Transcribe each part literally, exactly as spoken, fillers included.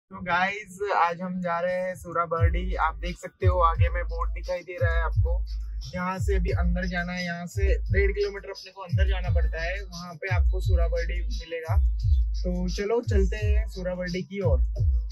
तो गाइज आज हम जा रहे हैं सूराबर्डी। आप देख सकते हो आगे में बोर्ड दिखाई दे रहा है आपको। यहाँ से अभी अंदर जाना है, यहाँ से डेढ़ किलोमीटर अपने को अंदर जाना पड़ता है, वहाँ पे आपको सूराबर्डी मिलेगा। तो चलो चलते हैं सूराबर्डी की ओर।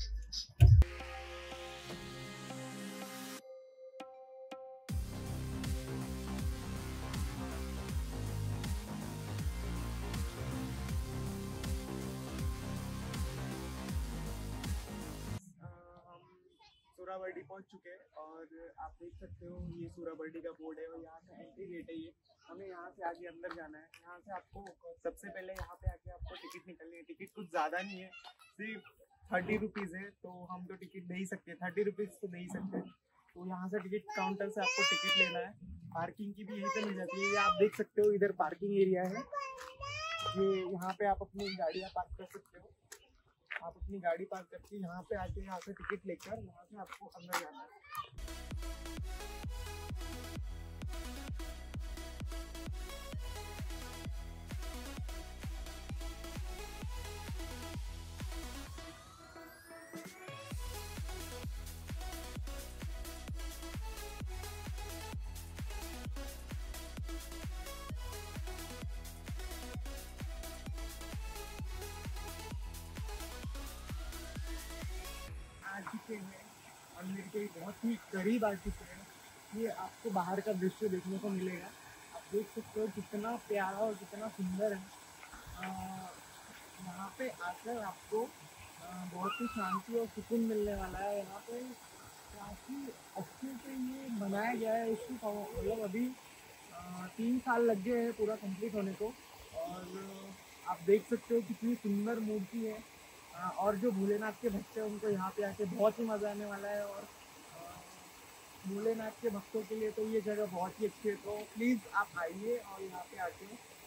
सूराबर्डी पहुंच चुके हैं और आप देख सकते हो ये सूराबर्डी का बोर्ड है और यहाँ का एंट्री गेट है ये। हमें यहाँ से आगे अंदर जाना है। यहाँ से आपको सबसे पहले यहाँ पे आके आपको टिकट निकलनी है। टिकट कुछ ज़्यादा नहीं है, सिर्फ थर्टी रुपीज़ है, तो हम तो टिकट दे ही सकते हैं, थर्टी रुपीज़ तो दे ही सकते हैं। तो यहाँ से टिकट काउंटर से आपको टिकट लेना है। पार्किंग की भी यहीं पे मिल जाती है। ये आप देख सकते हो इधर पार्किंग एरिया है, ये यहाँ पे आप अपनी गाड़ियाँ पार्क कर सकते हो। आप अपनी गाड़ी पार्क करके यहाँ पे आके यहाँ से टिकट लेकर यहाँ से आपको अंदर जाना है। आ चुके हैं मंदिर के बहुत ही करीब आ चुके हैं। ये आपको बाहर का दृश्य देखने को मिलेगा। आप देख सकते हो कितना प्यारा और कितना सुंदर है। यहाँ पे आकर आपको आ, बहुत ही शांति और सुकून मिलने वाला है। यहाँ पे काफ़ी अच्छे से ये बनाया गया है। इसको मतलब अभी आ, तीन साल लग गए हैं पूरा कंप्लीट होने को। और आप देख सकते हो कितनी सुंदर मूर्ति है। और जो भोलेनाथ के भक्त हैं उनको यहाँ पे आके बहुत ही मज़ा आने वाला है। और भोलेनाथ के भक्तों के लिए तो ये जगह बहुत ही अच्छी है। तो प्लीज़ आप आइए और यहाँ पे आके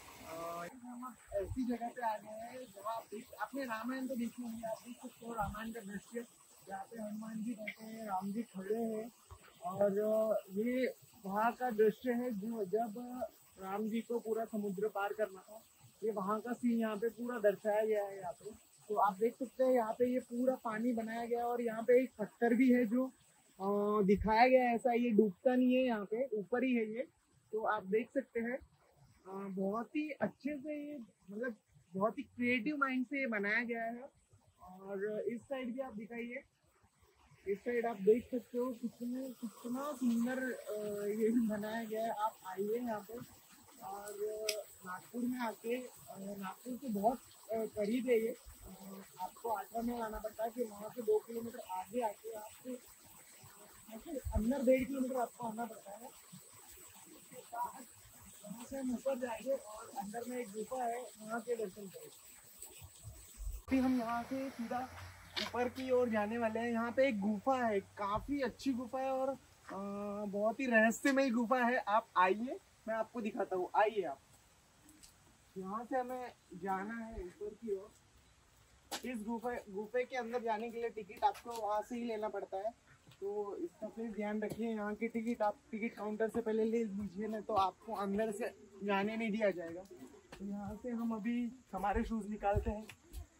हम ऐसी जगह पे आ गए हैं जहाँ आपने रामायण तो देखी होंगी। आप देख सकते हो रामायण का दृश्य, जहाँ पे हनुमान जी बैठे हैं, राम जी खड़े हैं। और ये वहाँ का दृश्य है जो जब राम जी को पूरा समुद्र पार करना था, ये वहाँ का सीन यहाँ पे पूरा दर्शाया गया है। यहाँ पे तो आप देख सकते हैं यहाँ पे ये पूरा पानी बनाया गया है और यहाँ पे एक पत्थर भी है जो आ, दिखाया गया है। ऐसा ये डूबता नहीं है, यहाँ पे ऊपर ही है ये। तो आप देख सकते हैं आ, बहुत ही अच्छे से ये मतलब बहुत ही क्रिएटिव माइंड से ये बनाया गया है। और इस साइड भी आप दिखाइए, इस साइड आप देख सकते हो कितने कितना सुंदर ये बनाया गया है। आप आइए यहाँ पे। और नागपुर में आके, नागपुर से बहुत करीब है ये, आपको आगरा में आना पड़ता है। फिर वहाँ से दो किलोमीटर आगे आके आपको अंदर डेढ़ किलोमीटर आपको आना पड़ता है। वहाँ से हम ऊपर जाएंगे और अंदर में एक गुफा है, वहाँ के दर्शन करेंगे। फिर हम यहाँ से सीधा ऊपर की ओर जाने वाले हैं। यहाँ पे एक गुफा है, काफ़ी अच्छी गुफा है और आ, बहुत ही रहस्यमय गुफा है। आप आइए, मैं आपको दिखाता हूँ। आइए आप, यहाँ से हमें जाना है ऊपर की ओर। इस गुफा गुफे के अंदर जाने के लिए टिकट आपको वहाँ से ही लेना पड़ता है। तो इसका प्लीज़ ध्यान रखिए। यहाँ की टिकट आप टिकट काउंटर से पहले ले लीजिए, ना तो आपको अंदर से जाने नहीं दिया जाएगा। तो यहाँ से हम अभी हमारे शूज़ निकालते हैं।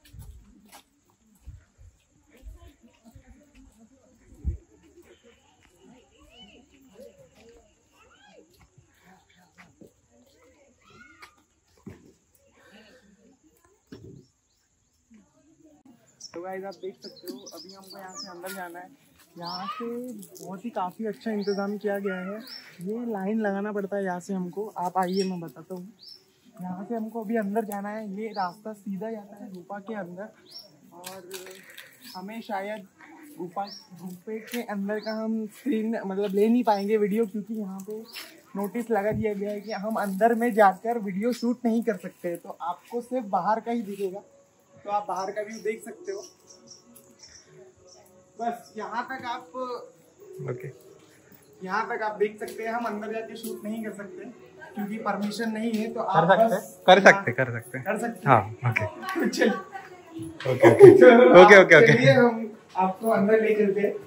तो गाइस आप देख सकते हो अभी हमको यहाँ से अंदर जाना है। यहाँ से बहुत ही काफ़ी अच्छा इंतज़ाम किया गया है। ये लाइन लगाना पड़ता है यहाँ से हमको। आप आइए, मैं बताता हूँ। यहाँ से हमको अभी अंदर जाना है। ये रास्ता सीधा जाता है गुफा के अंदर और हमें शायद गुफा गुफे के अंदर का हम स्क्रीन मतलब ले नहीं पाएंगे वीडियो, क्योंकि यहाँ पे नोटिस लगा दिया गया है कि हम अंदर में जाकर वीडियो शूट नहीं कर सकते। तो आपको सिर्फ बाहर का ही दिखेगा, तो आप बाहर का व्यू देख सकते हो। बस यहाँ तक आप ओके यहाँ तक आप देख सकते हैं। हम अंदर जाके शूट नहीं कर सकते क्योंकि परमिशन नहीं है। तो आप कर सकते कर सकते कर सकते कर सकते हाँ ओके चलिए ओके ओके ओके ओके चलिए हम आपको अंदर ले चलते हैं।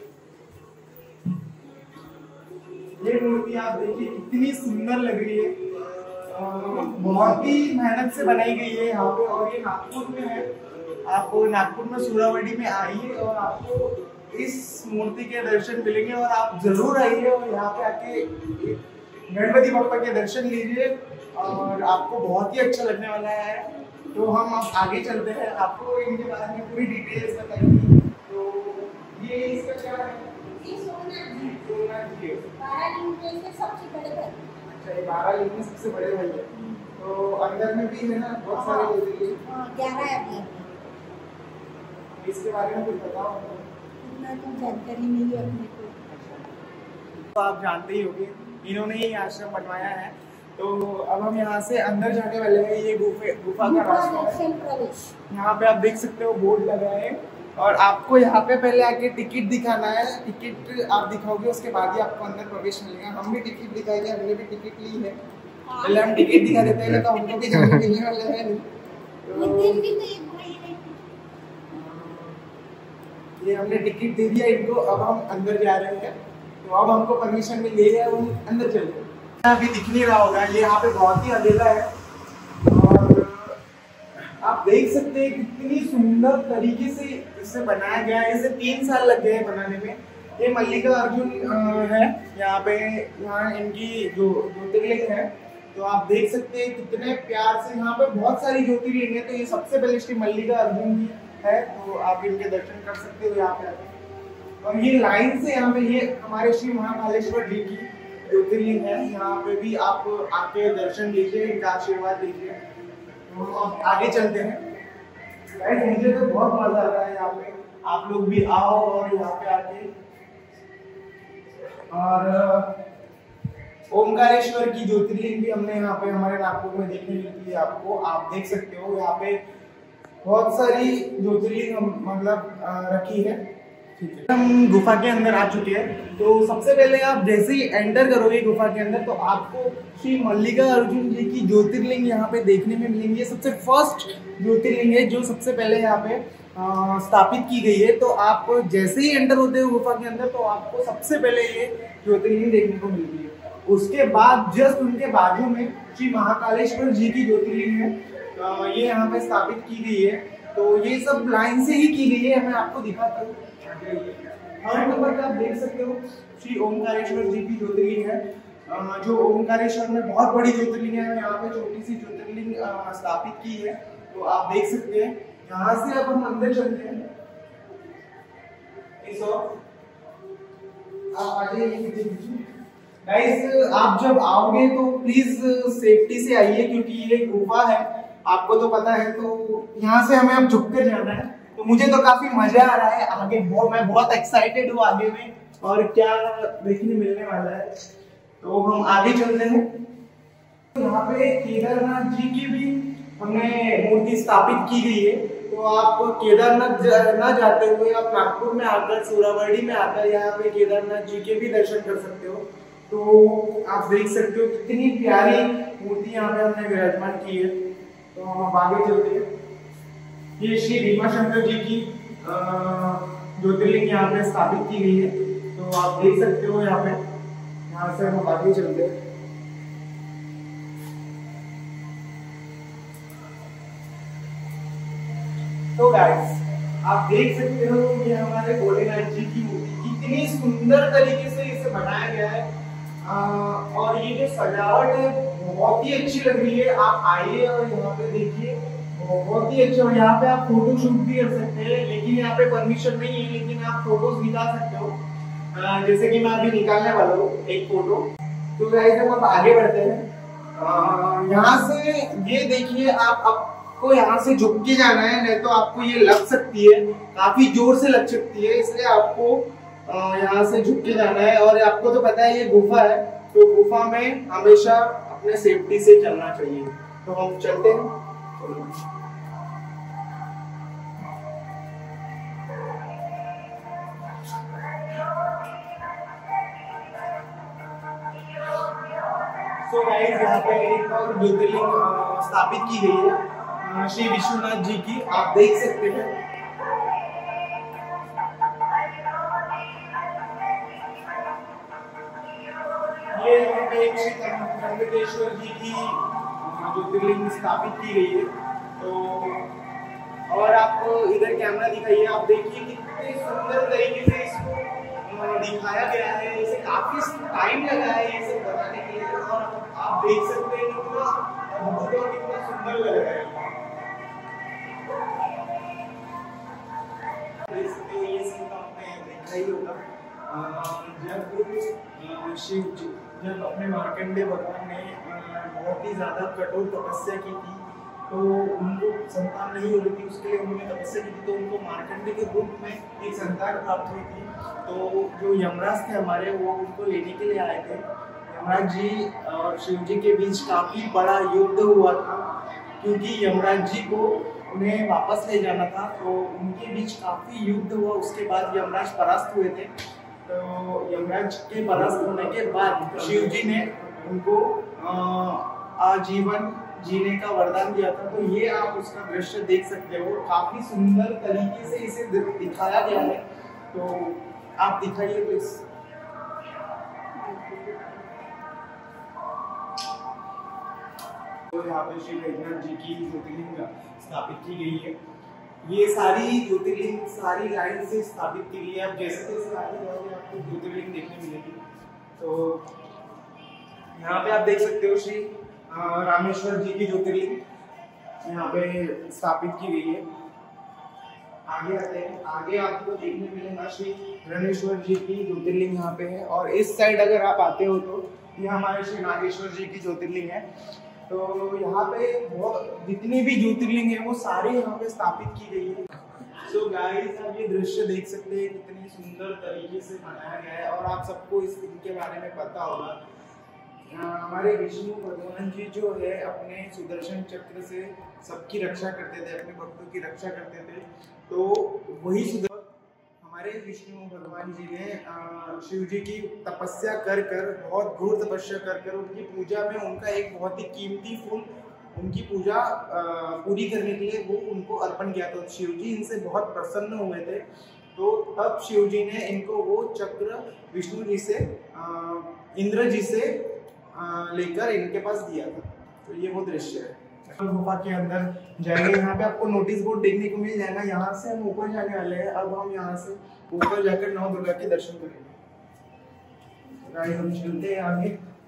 ये मूर्ति आप देखिए कितनी सुंदर लग रही है, बहुत ही मेहनत से बनाई गई है यहाँ पे। और ये नागपुर में है आप नागपुर में सूरावड़ी में आइए और आपको इस मूर्ति के दर्शन मिलेंगे। और आप जरूर आइए और यहाँ पे आके गणपति बप्पा के दर्शन लीजिए और आपको बहुत ही अच्छा लगने वाला है। तो हम अब आगे चलते हैं, आपको इनके बारे में पूरी डिटेल्स बताएंगे। तो ये इसका क्या है? ये सोमनाथ जी, सोमनाथ जी बारह लिंग में से सबसे बड़े भाई। अच्छा, ये बारह लिंग में सबसे बड़े भाई है। तो अंदर में भी है ना बहुत सारे ज्योतिर्लिंग। हाँ, ग्यारह है अभी। इसके बारे में कुछ बताओ। इतना तो जानकारी नहीं है अपने को। तो आप जानते ही होंगे, इन्होंने ही आश्रम बनवाया है। तो अब हम यहाँ से अंदर जाने वाले हैं। ये गुफे गुफा का रास्ता है। प्रवेश यहाँ पे आप देख सकते हो बोर्ड लगा है और आपको यहाँ पे पहले आके टिकट दिखाना है। टिकट आप दिखाओगे उसके बाद ही आपको अंदर प्रवेश मिलेगा। हम भी टिकट दिखाएंगे, हमने भी टिकट ली है। पहले हम टिकट दिखा देते हैं तो हमको भी जाने मिलने वाला है नहीं। तो ये हमने टिकट दे दिया इनको, अब हम अंदर जा रहे हैं। तो अब हमको परमिशन मिल गई है, हम अंदर चल रहे हैं। अभी दिख नहीं रहा होगा, ये यहाँ पे बहुत ही अंधेरा है और आप देख सकते हैं कितनी सुंदर तरीके से इसे बनाया गया है। इसे तीन साल लग गए हैं बनाने में। ये मल्लिका अर्जुन है यहाँ पे, यहाँ इनकी जो ज्योतिर्लिंग है। तो आप देख सकते हैं कितने प्यार से यहाँ पे बहुत सारी ज्योतिर्लिंग है। तो ये सबसे पहले श्री मल्लिका अर्जुन की है, तो आप इनके दर्शन कर सकते हो यहाँ पे आके। और ये लाइन से यहाँ पे ये हमारे श्री महाकालेश्वर जी की ज्योतिर्लिंग है। यहाँ पे भी आप आके दर्शन लीजिए, इनका आशीर्वाद लीजिए। तो अब आगे चलते हैं। गाइस, मुझे तो बहुत मजा आ रहा है यहाँ पे। आप लोग भी आओ और यहाँ पे आके। और ओमकारेश्वर की ज्योतिर्लिंग भी हमने यहाँ पे हमारे नागपुर में देखने मिलती है आपको। आप देख सकते हो यहाँ पे बहुत सारी ज्योतिर्लिंग हम मतलब रखी है। ठीक है, हम गुफा के अंदर आ चुके हैं। तो सबसे पहले आप जैसे ही एंटर करोगे गुफा के अंदर तो आपको श्री मल्लिका अर्जुन जी की ज्योतिर्लिंग यहाँ पे देखने में मिलेंगी। ये सबसे फर्स्ट ज्योतिर्लिंग है जो सबसे पहले यहाँ पे आ, स्थापित की गई है। तो आप जैसे ही एंटर होते हो गुफा के अंदर तो आपको सबसे पहले ये ज्योतिर्लिंग देखने को मिलती है। उसके बाद जस्ट उनके बाजू में श्री महाकालेश्वर जी की ज्योतिर्लिंग है, आ, ये यहाँ पे स्थापित की गई है। तो ये सब लाइन से ही की गई है, मैं आपको दिखाता हूँ। थर्ड नंबर पे आप देख सकते हो श्री ओमकारेश्वर जी की ज्योतिर्लिंग है, जो ओमकारेश्वर में बहुत बड़ी ज्योतिर्लिंग है। यहाँ पे छोटी सी ज्योतिर्लिंग स्थापित की है। तो आप देख सकते हैं। यहाँ से अब हम अंदर चलते हैं। आप आ जाइए गाइस। आप जब आओगे तो प्लीज सेफ्टी से आइए क्योंकि ये गुफा है, आपको तो पता है। तो यहाँ से हमें अब झुक कर जाना है। तो मुझे तो काफी मजा आ रहा है आगे, बहुत मैं बहुत एक्साइटेड हूँ आगे में और क्या देखने मिलने वाला है। तो हम आगे चलते हैं। यहाँ पे केदारनाथ जी की भी हमने मूर्ति स्थापित की गई है। तो आप केदारनाथ ना जाते हुए आप नागपुर में आकर सूरावड़ी में आकर यहाँ पे केदारनाथ जी के भी दर्शन कर सकते हो। तो आप देख सकते हो कितनी प्यारी मूर्ति यहाँ पे हमने विराजमान की है। तो हम आगे चलते हैं। ये श्री भीमाशंकर जी की ज्योतिर्लिंग यहाँ पे स्थापित की गई है। तो आप देख सकते हो यहाँ पे। यहाँ से हम आगे चलते हैं। तो गाइस, आप देख सकते हो ये हमारे भोलेनाथ जी की मूर्ति कितनी सुंदर तरीके से इसे बनाया गया है। आ, और ये जो सजावट है बहुत ही अच्छी लग रही है। आप आइए और यहाँ पे देखिए, बहुत ही अच्छा। और यहाँ पे आप फोटो शूट भी कर सकते हैं, लेकिन यहाँ पे परमिशन नहीं है, लेकिन आप फोटोज निकाल सकते हो। आ, जैसे कि मैं अभी निकालने वाला हूँ एक फोटो। तो गाइस, हम अब आगे बढ़ते हैं। यहाँ से ये देखिए, आप आपको यहाँ से झुक के जाना है, नहीं तो आपको ये लग सकती है, काफी जोर से लग सकती है। इसलिए आपको यहाँ से झुक के जाना है। और आपको तो पता है ये गुफा है, तो गुफा में हमेशा अपने सेफ्टी से चलना चाहिए। तो हम चलते हैं। सो गाइस, यहाँ पे एक और ज्योतिर्लिंग स्थापित की गई है श्री विश्वनाथ जी की, आप देख सकते हैं। ये यहाँ पे एक श्री त्र्यंबकेश्वर जी की ज्योतिर्लिंग स्थापित की गई है। तो और आपको इधर कैमरा दिखाइए, आप देखिए कितने सुंदर तरीके से इसको दिखाया गया है। इसे काफी टाइम लगा है ये सब बनाने के लिए, और आप देख सकते हैं कितना अद्भुत और कितना सुंदर लग रहा है। देख सकते हो ये सीन आपने देखा ही होगा, जब शिव जी जब अपने मार्कंडेय भगवान ने बहुत ही ज्यादा कठोर तपस्या की थी, तो उनको संतान नहीं हो रही थी, उसके लिए उन्होंने तपस्या की थी, तो उनको मार्कंडेय के रूप में एक संतान प्राप्त हुई थी। तो जो यमराज थे हमारे, वो उनको लेने के लिए आए थे। यमराज जी और शिव जी के बीच काफी बड़ा युद्ध हुआ था, क्योंकि यमराज जी को उन्हें वापस ले जाना था, तो उनके बीच काफी युद्ध हुआ। उसके बाद यमराज परास्त हुए थे। तो यमराज के परास्त होने के बाद शिव जी ने उनको आजीवन जीने का वरदान दिया था। तो ये आप उसका दृश्य देख सकते हो, काफी सुंदर तरीके से इसे दिखाया गया है। तो आप दिखाइए प्लीज। तो यहाँ पे श्री वैद्यनाथ जी की ज्योतिर्लिंग स्थापित की गई है। ये सारी ज्योतिर्लिंग सारी लाइन से स्थापित की गई है। अब जैसे जैसे आगे जाओगे आपको ज्योतिर्लिंग देखने मिलेगी। तो यहाँ पे आप देख सकते हो श्री रामेश्वर जी की ज्योतिर्लिंग यहाँ पे स्थापित की गई है। आगे आते हैं, आगे आपको देखने मिलेगा श्री रणेश्वर जी की ज्योतिर्लिंग यहाँ पे है। और इस साइड अगर आप आते हो तो ये हमारे श्री नागेश्वर जी की ज्योतिर्लिंग है। तो यहाँ पे बहुत जितनी भी ज्योतिर्लिंग है वो सारे यहाँ पे स्थापित की गई है। सो गाइस, आप ये दृश्य देख सकते हैं कितनी सुंदर तरीके से बनाया गया है, और आप सबको इस इनके बारे में पता होगा। हमारे विष्णु भगवान जी जो है अपने सुदर्शन चक्र से सबकी रक्षा करते थे, अपने भक्तों की रक्षा करते थे। तो वही सुदर्शन हमारे विष्णु भगवान जी ने शिव जी की तपस्या कर कर बहुत घोर तपस्या कर कर उनकी पूजा में उनका एक बहुत ही कीमती फूल उनकी पूजा पूरी करने के लिए वो उनको अर्पण किया। तो शिव जी इनसे बहुत प्रसन्न हुए थे। तो तब शिव जी ने इनको वो चक्र विष्णु जी से इंद्र जी से लेकर इनके पास दिया था। तो ये वो दृश्य है। गुफा के अंदर जाएंगे, यहाँ पे आपको नोटिस बोर्ड देखने को मिल जाएगा। यहाँ से हम ऊपर जाने वाले हैं। अब हम यहाँ से ऊपर जाकर नौ दुर्गा के दर्शन करेंगे। हम चलते हैं आगे।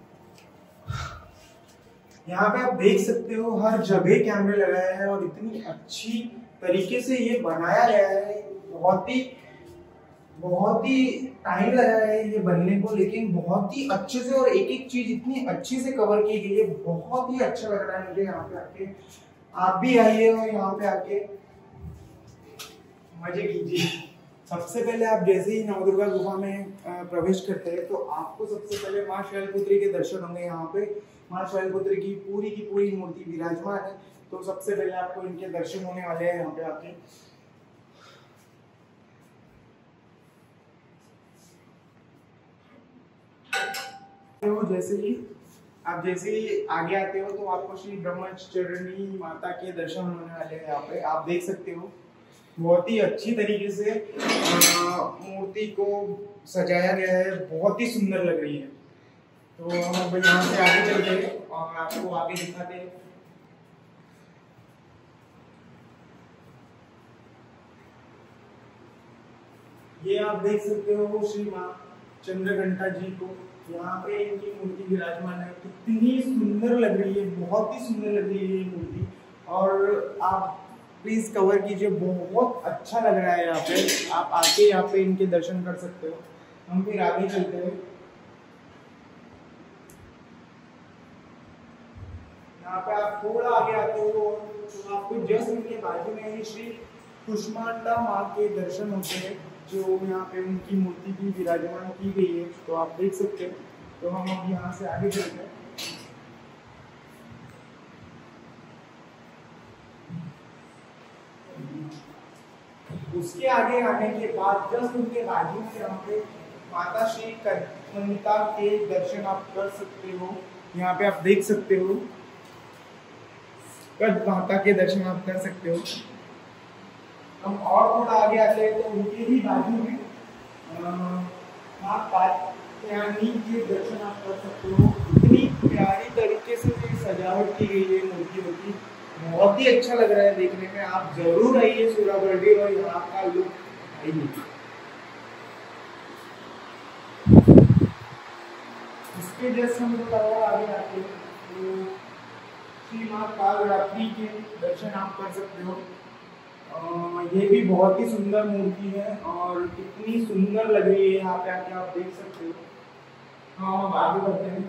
यहाँ पे आप देख सकते हो हर जगह कैमरे लगाए हैं, और इतनी अच्छी तरीके से ये बनाया गया है। बहुत ही बहुत ही टाइम लगा है ये बनने को, लेकिन बहुत ही अच्छे से, और एक एक चीज इतनी अच्छी से कवर की गई है। बहुत ही अच्छा लग रहा है मुझे यहाँ पे आके। आप भी आइए और यहाँ पे आके मजे कीजिए। सबसे पहले आप जैसे ही नवदुर्गा गुफा में प्रवेश करते हैं तो आपको सबसे पहले माँ शैलपुत्री के दर्शन होंगे। यहाँ पे माँ शैलपुत्री की पूरी की पूरी मूर्ति विराजमान है। तो सबसे पहले आपको इनके दर्शन होने वाले हैं यहाँ पे आके। तो जैसे ही आप जैसे ही आगे आते हो तो आपको श्री ब्रह्मचरणी माता के दर्शन होने वाले हैं। यहाँ पे आप देख सकते हो बहुत ही अच्छी तरीके से मूर्ति को सजाया गया है, बहुत ही सुंदर लग रही है। तो हम अब यहाँ से आगे चलते हैं और आपको आगे दिखाते हैं। ये आप देख सकते हो श्री माँ चंद्रघंटा जी को, यहाँ पे इनकी मूर्ति विराजमान है। कितनी सुंदर लग रही है, बहुत ही सुंदर लग रही है ये मूर्ति। और आप प्लीज कवर कीजिए, बहुत अच्छा लग रहा है यहाँ पे। आप आके यहाँ पे इनके दर्शन कर सकते हो। हम फिर आगे चलते हैं। यहाँ पे आप थोड़ा आगे आते हो तो आपको जस्ट इनके बाजू में ही श्री कुष्मांडा माँ के दर्शन होते हैं, जो यहाँ पे उनकी मूर्ति भी विराजमान की गई है। तो आप देख सकते हैं। तो हम अब यहाँ से आगे चलते हैं। उसके आगे आने के बाद जस्ट उनके बाजू में यहाँ पे माता श्री कन्निका के दर्शन आप कर सकते हो। यहाँ पे आप देख सकते हो कद माता के दर्शन आप कर सकते हो। हम और थोड़ा आगे आते हैं तो उनके ही बाजू में माँ कात्यायनी के दर्शन आप कर सकते हो। इतनी प्यारी तरीके से सजावट की गई है मूर्तियों की, बहुत ही अच्छा लग रहा है देखने में। आप जरूर आइए सूराबर्डी और यहाँ का लुक आइए। इसके जैसे हम लोग आगे आते हैं तो श्री माँ कालरात्रि के दर्शन आप कर सकते हो। आ, ये भी बहुत ही सुंदर मूर्ति है और कितनी सुंदर लग रही है यहाँ पे आके आप देख सकते हो। हाँ, हम आगे बढ़ते हैं।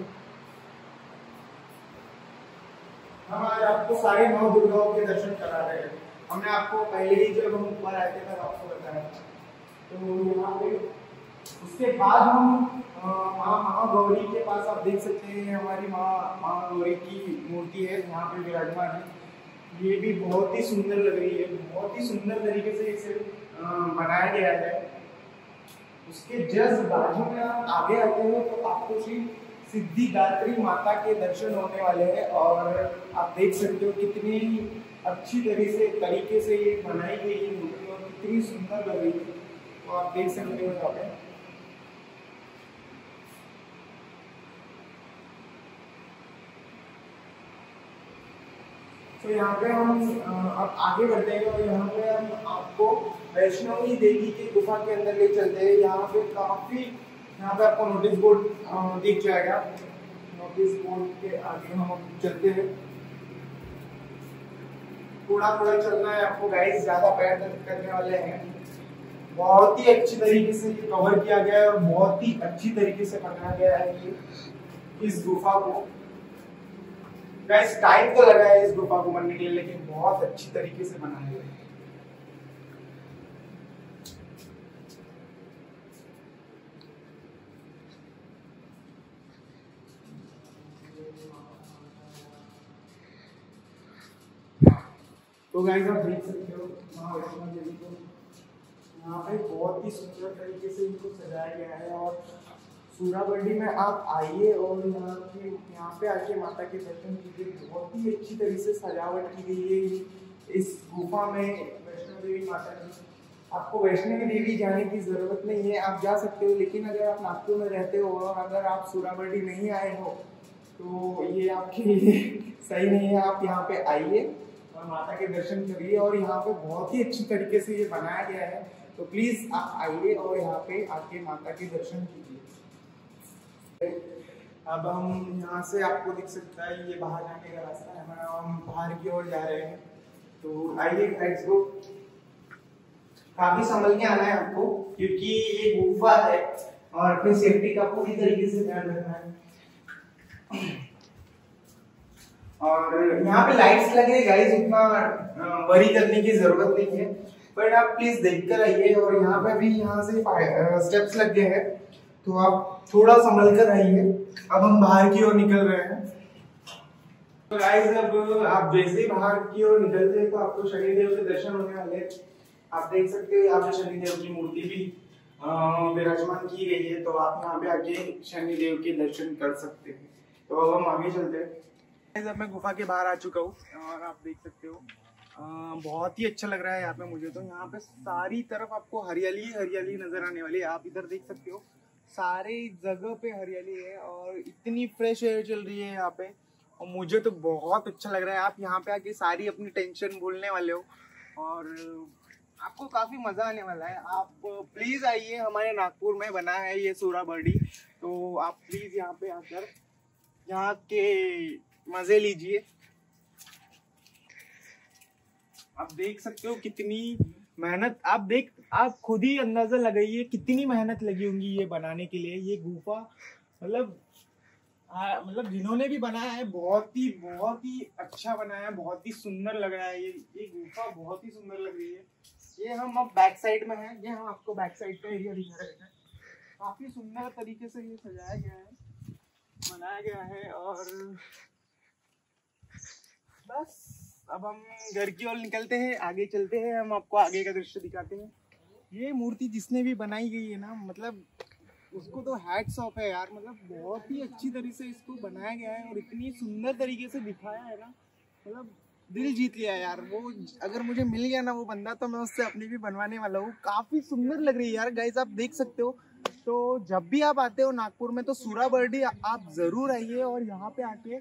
हम आज आपको सारे नौ दुर्गाओं के दर्शन करा रहे हैं। हमने आपको पहले ही जब हम ऊपर आए थे तब आपको बताया था। तो यहाँ पे उसके बाद हम माँ महागौरी के पास आप देख सकते हैं हमारी माँ महागौरी की मूर्ति है यहाँ पे विराजमान है। ये भी बहुत ही सुंदर लग रही है, बहुत ही सुंदर तरीके से इसे बनाया गया है। उसके जस्ट बाजू में आप आगे आते हो तो आपको श्री सिद्धिदात्री माता के दर्शन होने वाले हैं और आप देख सकते हो कितनी अच्छी तरीके से तरीके से ये बनाई गई है मूर्ति और कितनी सुंदर लग रही है। तो आप देख सकते हो यहाँ पे तो यहाँ पे हम अब आगे बढ़ते हैं और यहाँ पे हम आपको वैष्णवी देवी की गुफा के अंदर ले चलते हैं। यहाँ पे काफी यहाँ पे आपको नोटिस बोर्ड दिख जाएगा। नोटिस बोर्ड के आगे हम चलते हैं। थोड़ा थोड़ा चलना है आपको गाइस, ज्यादा पैर दर्द करने वाले हैं। बहुत ही अच्छी तरीके से ये कवर किया गया है और बहुत ही अच्छी तरीके से बनाया गया है ये इस गुफा को। गाइस टाइम तो लगा है इस गुफा को बनने के लिए, लेकिन बहुत अच्छी तरीके से बनाया गया है। तो गाइस आप देख सकते हो माँ वैष्णो देवी को यहाँ पे बहुत ही सुंदर तरीके से इनको सजाया गया है। और सूराबर्डी में आप आइए और यहाँ के यहाँ पे आके माता के दर्शन कीजिए। बहुत ही अच्छी तरीके से सजावट की गई है इस गुफा में वैष्णो देवी माता की। आपको वैष्णो देवी जाने की जरूरत नहीं है, आप जा सकते हो, लेकिन अगर आप नागपुर में रहते हो और अगर आप सूराबर्डी नहीं आए हो तो ये आपके लिए सही नहीं है। आप यहाँ पे आइए और माता के दर्शन करिए और यहाँ पे बहुत ही अच्छी तरीके से ये बनाया गया है। तो प्लीज आप आइए और यहाँ पे आके माता के दर्शन कीजिए। अब हम यहाँ से आपको दिख सकता है ये बाहर जाने का रास्ता है, हम बाहर की ओर जा रहे हैं। तो आइए लेट्स गो। काफी संभल के आना है आपको क्योंकि ये गुफा है और अपनी सेफ्टी का पूरी तरीके से ध्यान रखना है। और यहाँ पे लाइट्स लगे गाइस, उतना वरी करने की जरूरत नहीं है, बट आप प्लीज देख कर आइए। और यहाँ पे भी यहाँ से स्टेप्स लग गए हैं तो आप थोड़ा संभल कर आइए। अब हम बाहर की ओर निकल रहे हैं। तो गाइस अब आप जैसे ही बाहर की ओर निकलते हैं तो आपको शनिदेव के दर्शन होने वाले हैं। आप देख सकते हो यहाँ पे शनिदेव की मूर्ति भी विराजमान की गई है, तो आप यहाँ पे आके शनिदेव के दर्शन कर सकते हैं। तो अब हम आगे चलते हैं। अब मैं गुफा के बाहर आ चुका हूँ और आप देख सकते हो आ, बहुत ही अच्छा लग रहा है यहाँ पे मुझे। तो यहाँ पे सारी तरफ आपको हरियाली हरियाली नजर आने वाली है। आप इधर देख सकते हो सारे जगह पे हरियाली है और इतनी फ्रेश एयर चल रही है यहाँ पे और मुझे तो बहुत अच्छा लग रहा है। आप यहाँ पे आके सारी अपनी टेंशन भूलने वाले हो और आपको काफी मजा आने वाला है। आप प्लीज आइए, हमारे नागपुर में बना है ये सूराबर्डी, तो आप प्लीज यहाँ पे आकर यहाँ के मजे लीजिए। आप देख सकते हो कितनी मेहनत, आप देख आप खुद ही अंदाजा लगाइए कितनी मेहनत लगी होंगी ये बनाने के लिए। ये गुफा मतलब मतलब जिन्होंने भी बनाया है बहुत ही बहुत ही अच्छा बनाया है, बहुत ही सुंदर लग रहा है। ये ये गुफा बहुत ही सुंदर लग रही है। ये हम अब बैक साइड में हैं, ये हम आपको बैक साइड का एरिया दिखा रहे हैं। काफी सुंदर तरीके से ये सजाया गया है, बनाया गया है। और बस अब हम घर की ओर निकलते हैं, आगे चलते हैं, हम आपको आगे का दृश्य दिखाते हैं। ये मूर्ति जिसने भी बनाई गई है ना, मतलब उसको तो हैट्स ऑफ है यार। मतलब बहुत ही अच्छी तरीके से इसको बनाया गया है और इतनी सुंदर तरीके से दिखाया है ना, मतलब दिल जीत लिया यार। वो अगर मुझे मिल गया ना वो बंदा तो मैं उससे अपनी भी बनवाने वाला हूँ। काफी सुंदर लग रही है यार गाइस, आप देख सकते हो। तो जब भी आप आते हो नागपुर में तो सूराबर्डी आप जरूर आइए और यहाँ पे आके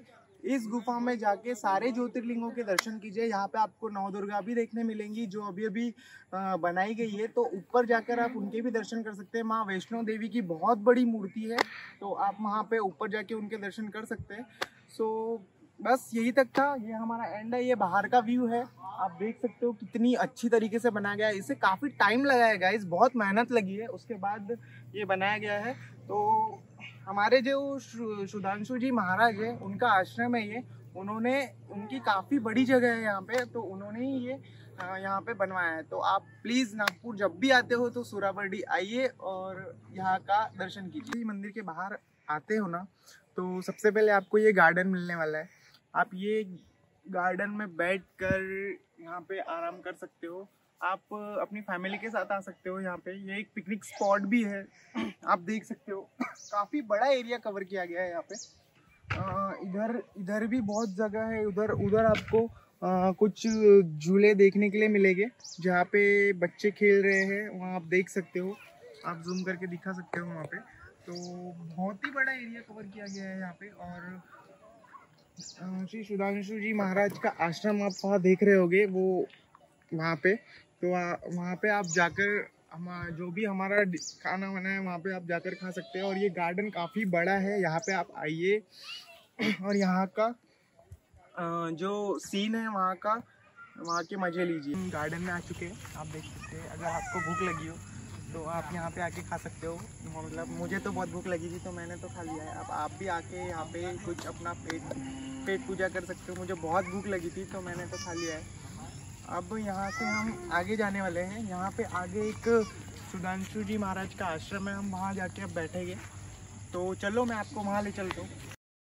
इस गुफा में जाके सारे ज्योतिर्लिंगों के दर्शन कीजिए। यहाँ पे आपको नौ दुर्गा भी देखने मिलेंगी जो अभी अभी बनाई गई है, तो ऊपर जाकर आप उनके भी दर्शन कर सकते हैं। माँ वैष्णो देवी की बहुत बड़ी मूर्ति है, तो आप वहाँ पे ऊपर जाके उनके दर्शन कर सकते हैं। सो बस यही तक था, ये हमारा एंड है। ये बाहर का व्यू है, आप देख सकते हो कितनी अच्छी तरीके से बनाया गया है। इसे काफ़ी टाइम लगा है गाइस, बहुत मेहनत लगी है, उसके बाद ये बनाया गया है। तो हमारे जो सुधांशु जी महाराज है, उनका आश्रम है ये, उन्होंने उनकी काफ़ी बड़ी जगह है यहाँ पे, तो उन्होंने ही ये यहाँ पे बनवाया है। तो आप प्लीज़ नागपुर जब भी आते हो तो सूराबर्डी आइए और यहाँ का दर्शन कीजिए। मंदिर के बाहर आते हो ना, तो सबसे पहले आपको ये गार्डन मिलने वाला है। आप ये गार्डन में बैठकर यहाँ पे आराम कर सकते हो। आप अपनी फैमिली के साथ आ सकते हो यहाँ पे। ये एक पिकनिक स्पॉट भी है, आप देख सकते हो। काफ़ी बड़ा एरिया कवर किया गया है यहाँ पे। इधर इधर भी बहुत जगह है। उधर उधर आपको आ, कुछ झूले देखने के लिए मिलेंगे जहाँ पे बच्चे खेल रहे हैं, वहाँ आप देख सकते हो। आप जूम करके दिखा सकते हो वहाँ पे। तो बहुत ही बड़ा एरिया कवर किया गया है यहाँ पे। और श्री सुधांशु जी महाराज का आश्रम आप वहाँ देख रहे होगे, वो वहाँ पे। तो वहाँ पे आप जाकर हम जो भी हमारा खाना वाना है वहाँ पे आप जाकर खा सकते हैं। और ये गार्डन काफ़ी बड़ा है, यहाँ पे आप आइए और यहाँ का जो सीन है वहाँ का, वहाँ के मज़े लीजिए। गार्डन में आ चुके हैं, आप देख सकते हैं। अगर आपको भूख लगी हो तो आप यहाँ पे आके खा सकते हो। मतलब मुझे तो बहुत भूख लगी थी तो मैंने तो खा लिया है। अब आप भी आके यहाँ पे कुछ अपना पेट पेट पूजा कर सकते हो। मुझे बहुत भूख लगी थी तो मैंने तो खा लिया है। अब यहाँ से हम आगे जाने वाले हैं। यहाँ पे आगे एक सुधांशु जी महाराज का आश्रम है, हम वहाँ जाके अब बैठेंगे। तो चलो मैं आपको वहाँ ले चलता हूँ।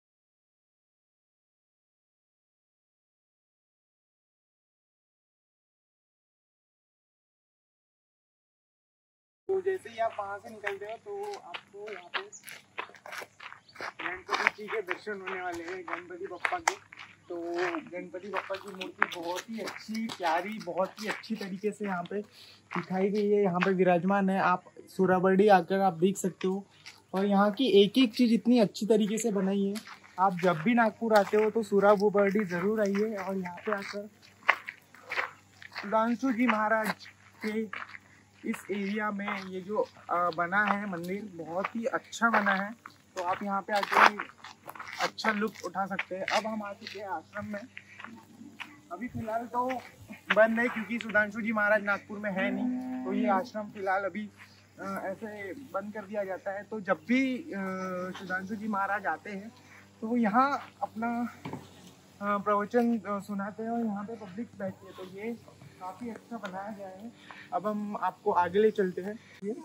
तो जैसे ही आप वहाँ से निकलते हो तो आपको यहाँ पे गणपति जी के दर्शन होने वाले हैं, गणपति बप्पा के। तो गणपति बप्पा की मूर्ति बहुत ही अच्छी प्यारी, बहुत ही अच्छी तरीके से यहाँ पे दिखाई गई है, यहाँ पे विराजमान है। आप सूराबर्डी आकर आप देख सकते हो। और यहाँ की एक एक चीज़ इतनी अच्छी तरीके से बनाई है। आप जब भी नागपुर आते हो तो सूराबर्डी ज़रूर आइए और यहाँ पे आकर सुधांशु जी महाराज के इस एरिया में ये जो बना है मंदिर, बहुत ही अच्छा बना है। तो आप यहाँ पे आके अच्छा लुक उठा सकते हैं। अब हम आ चुके हैं आश्रम में। अभी फिलहाल तो बंद है क्योंकि सुधांशु जी महाराज नागपुर में है नहीं, तो ये आश्रम फिलहाल अभी ऐसे बंद कर दिया जाता है। तो जब भी सुधांशु जी महाराज आते हैं तो वो यहाँ अपना प्रवचन सुनाते हैं और यहाँ पे पब्लिक बैठती है। तो ये काफ़ी अच्छा बनाया गया है। अब हम आपको आगे ले चलते हैं।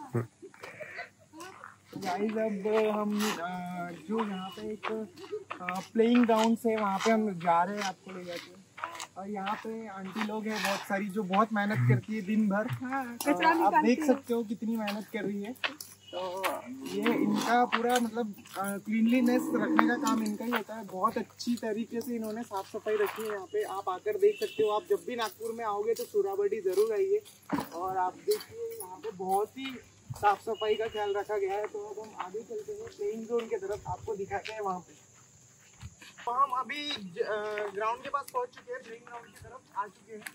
गाइस अब हम जो यहाँ पे एक प्लेइंग ग्राउंड है वहाँ पे हम जा रहे हैं, आपको ले जाते हैं। और यहाँ पे आंटी लोग हैं बहुत सारी जो बहुत मेहनत करती है दिन भर। आप देख सकते हो कितनी मेहनत कर रही है। तो ये इनका पूरा मतलब क्लीनलीनेस रखने का काम इनका ही होता है। बहुत अच्छी तरीके से इन्होंने साफ सफाई रखी है यहाँ पे। आप आकर देख सकते हो। आप जब भी नागपुर में आओगे तो सूराबर्डी ज़रूर आइए। और आप देखिए यहाँ पे बहुत ही साफ सफाई का ख्याल रखा गया है। तो अब हम आगे चलते हैं प्लेइंग जोन की तरफ, आपको दिखाते हैं वहाँ पे। तो हम अभी ग्राउंड के पास पहुँच चुके हैं, प्लेइंग ग्राउंड की तरफ आ चुके हैं।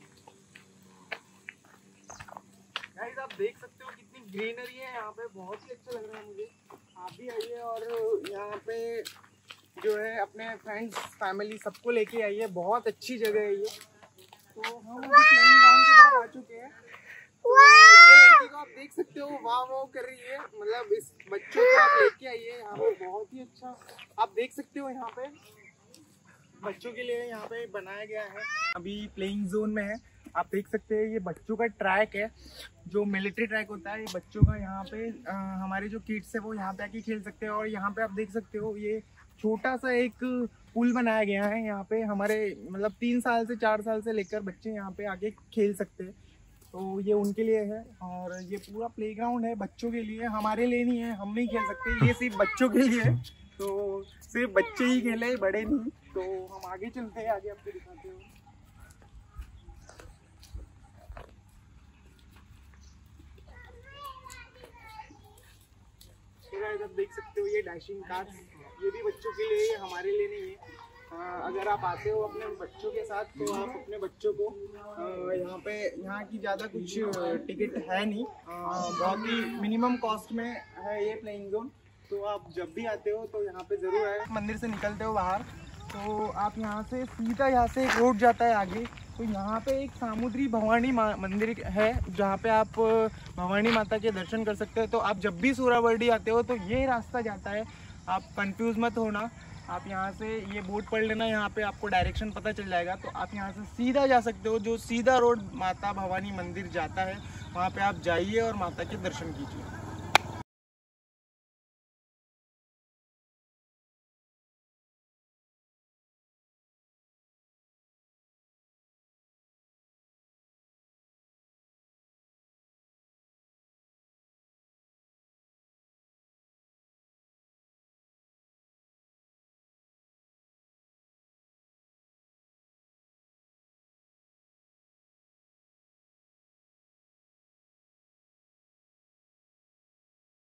गाइस आप देख सकते हो कितनी ग्रीनरी है यहाँ पे, बहुत ही अच्छा लग रहा है मुझे। आप भी आइए और यहाँ पे जो है अपने फ्रेंड्स फैमिली सबको लेके आइए, बहुत अच्छी जगह है ये। तो हम अभी प्लेइंग ग्राउंड की तरफ आ चुके हैं। तो ये लड़की को आप देख सकते हो, वाह वाह कर रही है। मतलब इस बच्चों को आप लेके आइए यहाँ पे, बहुत ही अच्छा आप देख सकते हो। यहाँ पे बच्चों के लिए यहाँ पे बनाया गया है। अभी प्लेइंग जोन में है, आप देख सकते हैं। ये बच्चों का ट्रैक है, जो मिलिट्री ट्रैक होता है। ये बच्चों का यहाँ पे आ, हमारे जो किड्स है वो यहाँ पे आके खेल सकते हैं। और यहाँ पे आप देख सकते हो ये छोटा सा एक पुल बनाया गया है यहाँ पे। हमारे मतलब तीन साल से चार साल से लेकर बच्चे यहाँ पे आके खेल सकते हैं। तो ये उनके लिए है। और ये पूरा प्लेग्राउंड है बच्चों के लिए, हमारे लिए नहीं है, हम नहीं खेल सकते। ये सिर्फ बच्चों के लिए है, तो सिर्फ बच्चे ही खेले, बड़े नहीं। तो हम आगे चलते हैं, आगे आपको दिखाते हो। आप देख सकते हो ये डैशिंग कार्स, ये भी बच्चों के लिए है, हमारे लिए नहीं है। अगर आप आते हो अपने बच्चों के साथ तो आप अपने बच्चों को यहाँ पे यहाँ की ज़्यादा कुछ टिकट है नहीं, बहुत ही मिनिमम कॉस्ट में है ये प्लेइंग जोन। तो आप जब भी आते हो तो यहाँ पे ज़रूर है। मंदिर से निकलते हो बाहर तो आप यहाँ से सीधा यहाँ से एक रोड जाता है आगे, तो यहाँ पे एक सामुद्री भवानी मंदिर है जहाँ पे आप भवानी माता के दर्शन कर सकते हो। तो आप जब भी सूराबर्डी आते हो तो ये रास्ता जाता है, आप कंफ्यूज मत होना। आप यहाँ से ये बोर्ड पढ़ लेना, यहाँ पे आपको डायरेक्शन पता चल जाएगा। तो आप यहाँ से सीधा जा सकते हो, जो सीधा रोड माता भवानी मंदिर जाता है वहाँ पे आप जाइए और माता के दर्शन कीजिए।